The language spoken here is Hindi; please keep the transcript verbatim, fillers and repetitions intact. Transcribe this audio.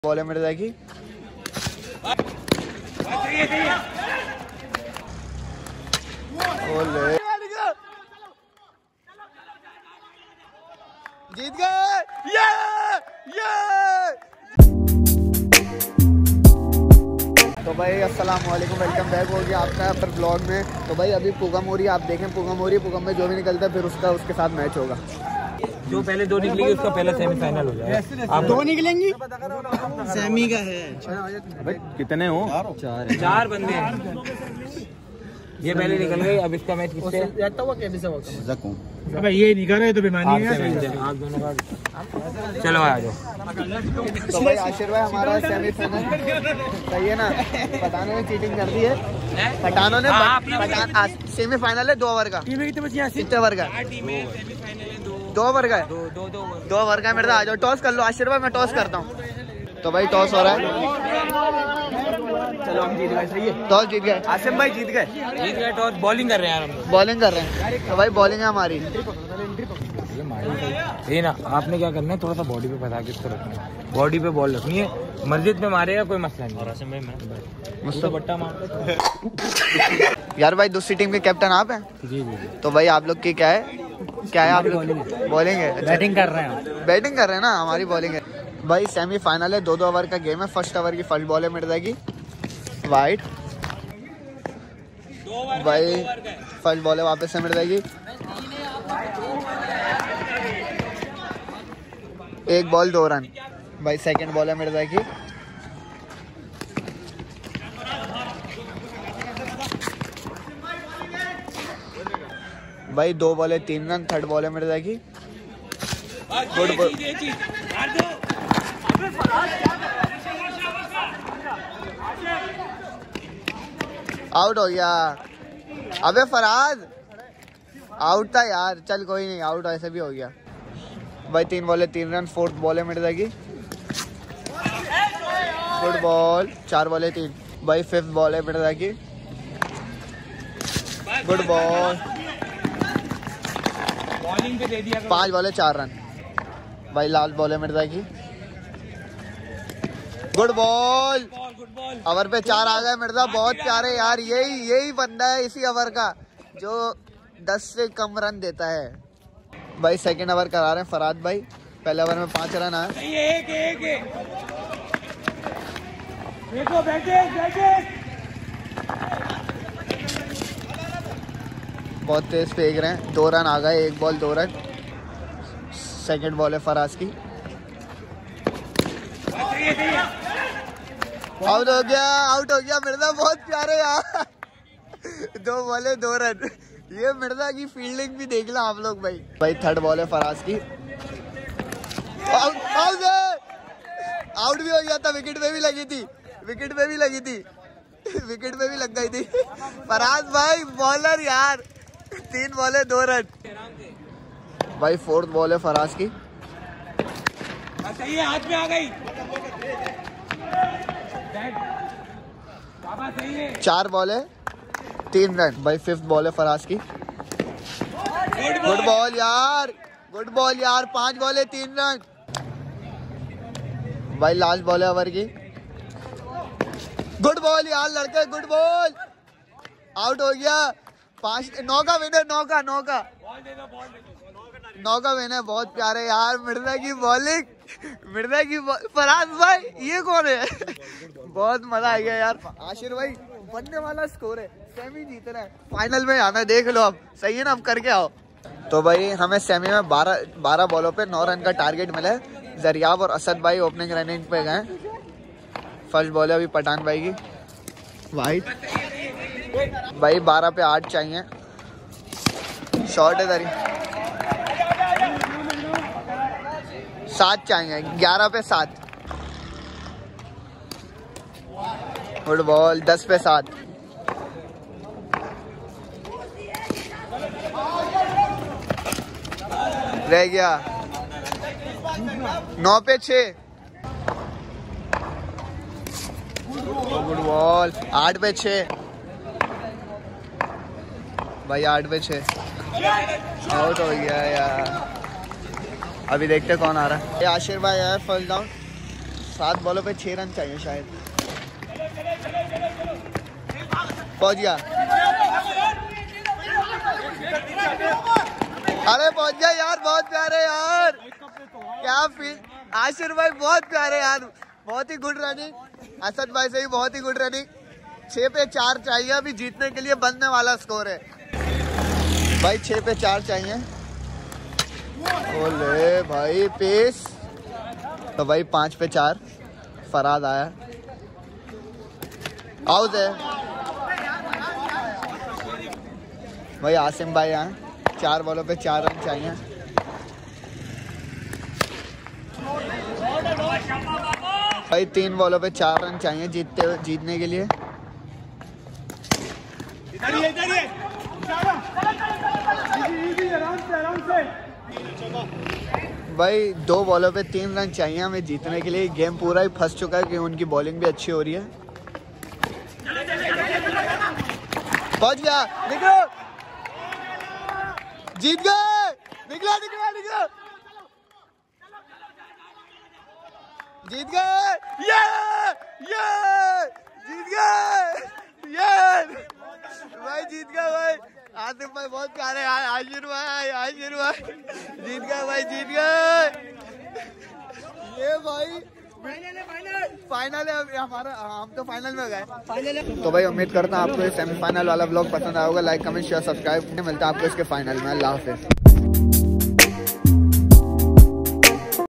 बॉल मिल जाएगी। जीत गए ये ये। तो भाई अस्सलाम वालेकुम, वेलकम बैक हो गया आपका पर ब्लॉग में। तो भाई अभी पुगम हो रही है, आप देखें पुगम हो रही है। पुगम में जो भी निकलता है फिर उसका उसके साथ मैच होगा। जो पहले दो निकलेगी उसका पहला सेमीफाइनल हो जाएगा। आप दो निकलेंगी, सेमी का है। कितने हो? चार चार बंदे हैं। ये पहले निकल गए, अब इसका मैच किससे? अबे ये निकल रहे तो बेमानी है। आप दोनों का चलो आ जाओ। तो भाई आशीर्वाद हमारा सेमीफाइनल सही है ना। पठानों ने चीटिंग कर दी है। पठानों ने पठान सेमीफाइनल है दो ओवर का। टीम कितने बची? कितने ओवर का? दो ओवर का है। दो दो दो दो ओवर का। मेरे आ जाओ, टॉस कर लो आशीर्वाद, मैं टॉस करता हूँ। तो भाई टॉस हो रहा है। चलो हम जीत गए। सही है, टॉस जीत गए। आसिम भाई जीत गए। जीत गए। टॉस बॉलिंग कर रहे हैं यार हम। बॉलिंग कर रहे हैं। तो भाई बॉलिंग है हमारी। ये मारी ये ना, आपने क्या करना है, थोड़ा सा बॉडी पे फंसा के इसको रखना है। बॉडी पे बॉल रखनी है, मस्जिद में मारेगा कोई मसला नहीं। आसिम भाई मैं मुझसे बट्टा मार यार भाई दूसरी टीम के कैप्टन आप हैं। जी जी। तो भाई आप लोग की क्या है, क्या है आप लोग? बॉलिंग है। बैटिंग कर रहे हैं। बैटिंग कर रहे हैं ना, हमारी बॉलिंग है। भाई सेमीफाइनल है, दो दो ओवर का गेम है। फर्स्ट ओवर की फर्स्ट बॉल मिल जाएगी वाइट। भाई फर्स्ट बॉल है वापस से मिल जाएगी। एक बॉल दो रन। भाई सेकंड बॉल है मिल जाएगी। भाई दो बॉल है तीन रन। थर्ड बॉल है मिल जाएगी। Good ball. आउट हो गया। अबे फराज आउट था यार। चल कोई नहीं, आउट ऐसे भी हो गया। भाई तीन बॉल है तीन रन। फोर्थ बॉल है मिल जाएगी। Good ball. चार बॉल है तीन। भाई फिफ्थ बॉल है मिल जाएगी। Good ball. बॉलिंग पे दे दिया। पांच बॉल है चार रन। भाई लास्ट बॉल है मिल जाएगी। Good ball. ओवर पे चार आ गए मिर्जा। बहुत प्यारे यार, यही यही बंदा है इसी ओवर का जो दस से कम रन देता है। भाई सेकंड ओवर करा रहे हैं फराद भाई। पहले ओवर में पांच रन आए। एक एक एक देखो बैठे बैठे। बहुत तेज फेंक रहे हैं। दो रन आ गए, एक बॉल दो रन। सेकंड बॉल है फराज की। आउट हो गया, आउट हो गया मिर्जा। बहुत प्यारे यार। दो बॉले दो रन। ये मिर्जा की फील्डिंग भी देख लो आप लोग भाई। भाई थर्ड बॉल है फराज की। आउट आउट आउट भी हो गया था। विकेट पे भी लगी थी, विकेट पे भी लगी थी, विकेट पे भी लग गई थी। फराज भाई बॉलर यार। तीन बॉले दो रन। भाई फोर्थ बॉल है फराज की। सही है, हाथ में आ गई। बाबा सही है। चार बॉल है तीन रन। भाई फिफ्थ बॉल है फराज की। गुड बॉल यार, गुड बॉल यार। पांच बॉल है तीन रन। भाई लास्ट बॉल है ओवर की। गुड बॉल यार लड़के, गुड बॉल। आउट हो गया। पांच नौ का विनर। नौ का नौ का नौ का विनर। बहुत प्यारे यार मिर्जा की बॉलिंग। मिर्जा की फराज भाई ये कौन है? बहुत मजा आ गया यार। आशिर भाई बनने वाला स्कोर है। सेमी जीत रहा है, फाइनल में आना। देख लो अब सही है ना, अब करके आओ। तो भाई हमें सेमी में बारह बारह बॉलों पे नौ रन का टारगेट मिला है। जरियाब और असद भाई ओपनिंग रनिंग पे गए। फर्स्ट बॉल है अभी पठान भाई की वाइट। भाई बारह पे आठ चाहिए। शॉर्ट है दरी। सात चाहिए। ग्यारह पे सात। Good ball. दस पे सात। रह गया नौ पे छः। Good ball. आठ पे छः। भाई आठ पे छः। आउट हो गया यार। अभी देखते कौन आ रहा है। आशीर भाई यार फर्स्ट डाउन। सात बॉलों पे छह रन चाहिए शायद। पहुंच गया, अरे पहुंच गया यार, बहुत प्यारे यार, क्या फील। आशिर भाई बहुत प्यारे यार, बहुत ही गुड रनिंग। असद भाई से भी बहुत ही गुड रनिंग। छह पे चार चाहिए अभी जीतने के लिए, बनने वाला स्कोर है भाई, छह पे चार चाहिए। ओले भाई पेस, तो भाई पांच पे चार, फराद आया, आउट है भाई। आसिम भाई यहाँ चार बॉलों पे चार रन चाहिए। भाई तीन बॉलों पे चार रन चाहिए जीतते जीतने के लिए। भाई दो बॉलों पे तीन रन चाहिए हमें जीतने के लिए। गेम पूरा ही फंस चुका है क्योंकि उनकी बॉलिंग भी अच्छी हो रही है। पहुंच गया, निकलो, जीत गए, निकला निकला निकला, जीत गए, ये ये जीत गए, ये भाई जीत गए भाई। आसिफ भाई बहुत प्यारे, आशिर भाई, आशिर भाई जीत गए भाई, जीत गए ये भाई। फाइनल है अभी हमारा, हम तो फाइनल में गए। तो भाई उम्मीद करता हूँ आपको ये सेमीफाइनल वाला ब्लॉग पसंद आया होगा। लाइक कमेंट शेयर सब्सक्राइब, मिलता है आपको इसके फाइनल में। अल्लाह हाफिज।